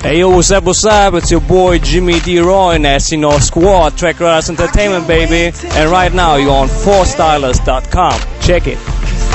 Hey yo, what's up, it's your boy Jimmy D. Roy and SC Squad, Track Riders Entertainment, baby. And right now you're on 4stylers.com. Check it.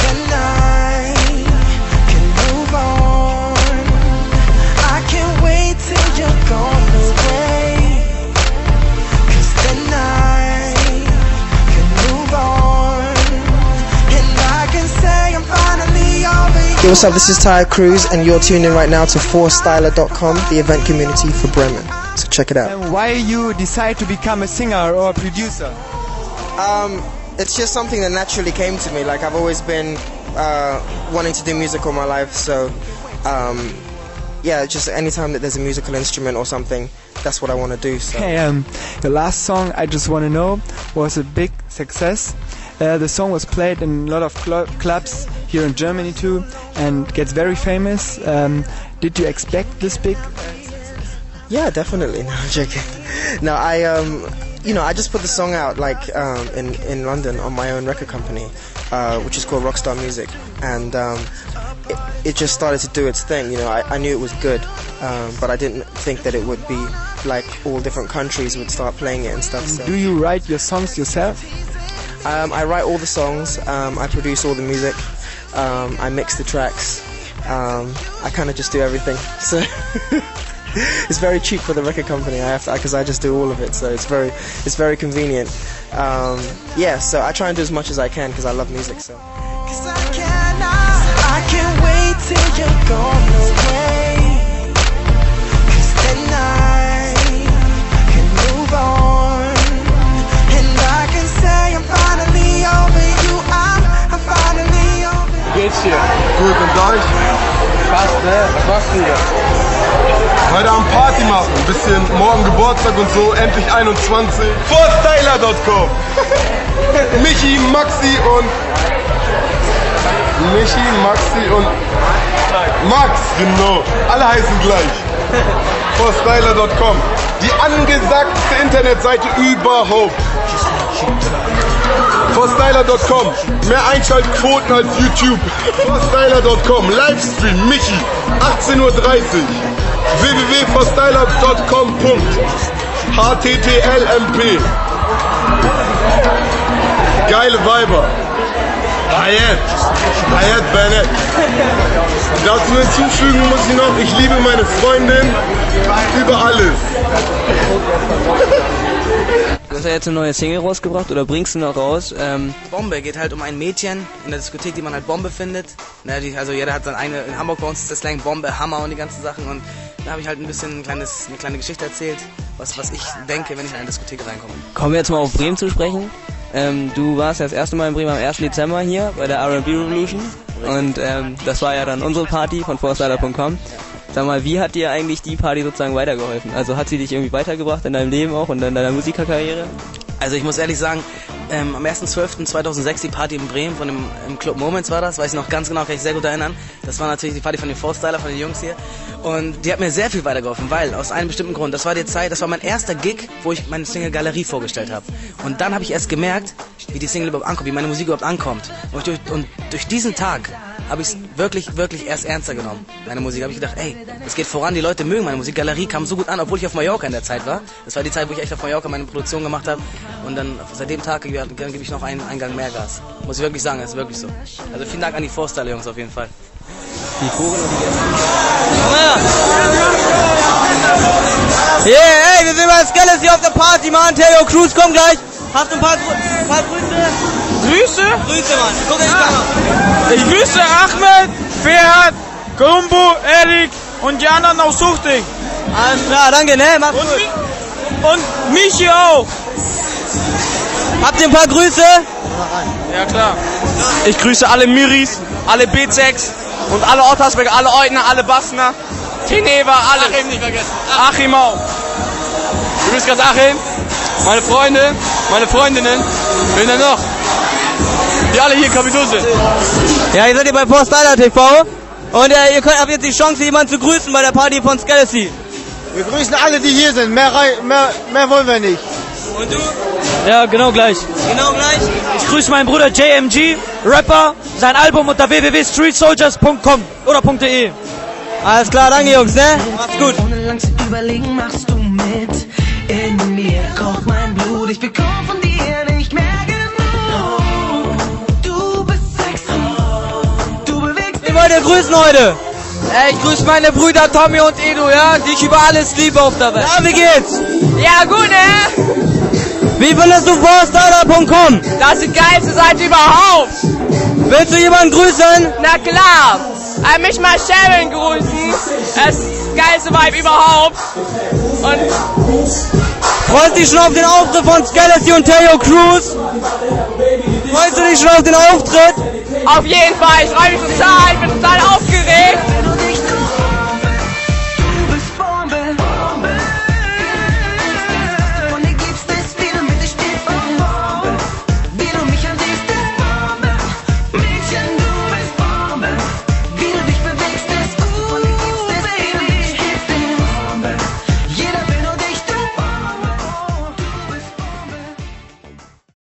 Hey, what's up? This is Ty Cruz, and you're tuned in right now to 4styler.com, the event community for Bremen. So check it out. And why you decide to become a singer or a producer? It's just something that naturally came to me. Like, I've always been wanting to do music all my life, so yeah, just anytime that there's a musical instrument or something, that's what I want to do. So. Okay, your last song, I Just Wanna Know, was a big success. The song was played in a lot of clubs here in Germany too, and gets very famous. Did you expect this big? Yeah, definitely. No, I'm joking. No, I just put the song out like in London on my own record company, which is called Rockstar Music, and it just started to do its thing. You know, I knew it was good, but I didn't think that it would be like all different countries would start playing it and stuff. So. Do you write your songs yourself? I write all the songs, I produce all the music, I mix the tracks, I kind of just do everything, so it's very cheap for the record company, because I just do all of it, so it's very convenient. Yeah, so I try and do as much as I can because I love music. So. 'Cause I can't wait till you're gone away, 'cause then I can move on. Wie geht's dir? Gut, und euch? Fast, ne? Was machst du hier? Heute Abend Party machen, bisschen morgen Geburtstag und so, endlich 21. 4styler.com. Michi, Maxi und Max, genau. Alle heißen gleich. 4styler.com. Die angesagteste Internetseite überhaupt. 4styler.com. Mehr Einschaltquoten als YouTube. 4styler.com. Livestream Michi. 18:30 Uhr. www.4styler.com. HTTLMP. Geile Weiber. Hayat Bennett. Dazu hinzufügen muss ich noch, ich liebe meine Freundin über alles. Du hast ja jetzt eine neue Single rausgebracht, oder bringst du noch raus? Bombe geht halt um ein Mädchen in der Diskothek, die man halt Bombe findet. Also jeder hat dann eine, in Hamburg bei uns ist der Slang Bombe, Hammer und die ganzen Sachen. Und da habe ich halt ein bisschen eine kleine Geschichte erzählt, was ich denke, wenn ich in eine Diskothek reinkomme. Kommen wir jetzt mal auf Bremen zu sprechen. Du warst ja das erste Mal in Bremen am 1. Dezember hier bei der R&B Revolution. Und das war ja dann unsere Party von 4styler.com. Sag mal, wie hat dir eigentlich die Party sozusagen weitergeholfen? Also hat sie dich irgendwie weitergebracht in deinem Leben auch und in deiner Musikerkarriere? Also ich muss ehrlich sagen, am 1.12.2006 die Party in Bremen von im Club Moments war das, weiß ich noch ganz genau, kann ich sehr gut erinnern. Das war natürlich die Party von den 4styler, von den Jungs hier. Und die hat mir sehr viel weitergeholfen, weil aus einem bestimmten Grund, das war mein erster Gig, wo ich meine Single Galerie vorgestellt habe. Und dann habe ich erst gemerkt, wie die Single überhaupt ankommt, wie meine Musik überhaupt ankommt. Und durch diesen Tag habe ich es wirklich erst ernster genommen, meine Musik. Habe ich gedacht, ey, es geht voran, die Leute mögen meine Musik. Galerie kam so gut an, obwohl ich auf Mallorca in der Zeit war. Das war die Zeit, wo ich echt auf Mallorca meine Produktion gemacht habe. Und dann seit dem Tag gebe ich noch einen Gang mehr Gas. Muss ich wirklich sagen, das ist wirklich so. Also vielen Dank an die 4styler-Jungs auf jeden Fall. Die Vogel und die Gäste. Yeah, ey, wir sind bei Skeletons hier auf der Party, Mann. Theo Cruz, komm gleich. Hast du ein paar Grüße? Grüße? Grüße, Mann. Guck in die Kamera. Ich grüße Ahmed, Ferhat, Columbo, Erik und die anderen aus Suchting. Alles klar, danke, ne? Mach's gut. Und Michi auch. Habt ihr ein paar Grüße? Ja, klar. Ich grüße alle Miris, alle B6 und alle Ottersberger, alle Eutner, alle Bassner, Teneva, alle. Achim nicht vergessen. Achim auch. Du grüßt ganz Achim, meine Freunde, meine Freundinnen, wen denn noch? Die alle hier in Kapitul sind. Ja, ihr seid hier bei 4styler TV und ihr habt jetzt die Chance, jemanden zu grüßen bei der Party von Skeletons. Wir grüßen alle, die hier sind. Mehr wollen wir nicht. Und du? Ja, genau gleich. Genau gleich? Ich grüße meinen Bruder JMG, Rapper, sein Album unter www.streetsoldiers.com oder .de. Alles klar, danke Jungs, ne? Macht's gut. Ohne lang zu überlegen, machst du mit. In mir kocht mein Blut, ich bekomme von dir nicht mehr genug. Du bist sexy, du bewegst mich. Wen wollt ihr grüßen heute? Ich grüße meine Brüder Tommy und Edu, ja, die ich über alles liebe auf der Welt. Ja, wie geht's? Ja, gut, ne? Wie findest du fourstyler.com? Das ist die geilste Seite überhaupt. Willst du jemanden grüßen? Na klar. Mich mal Sharon grüßen. Es ist das geilste Vibe überhaupt. Und freust du dich schon auf den Auftritt von Skeleton und Tayo Cruz? Freust du dich schon auf den Auftritt? Auf jeden Fall. Ich freue mich total. Ich bin total aufgeregt.